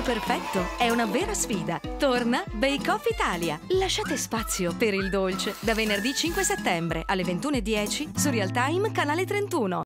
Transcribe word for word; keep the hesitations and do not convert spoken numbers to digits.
perfetto è una vera sfida. Torna Bake Off Italia. Lasciate spazio per il dolce. Da venerdì cinque settembre alle ventuno e dieci su Real Time, canale trentuno.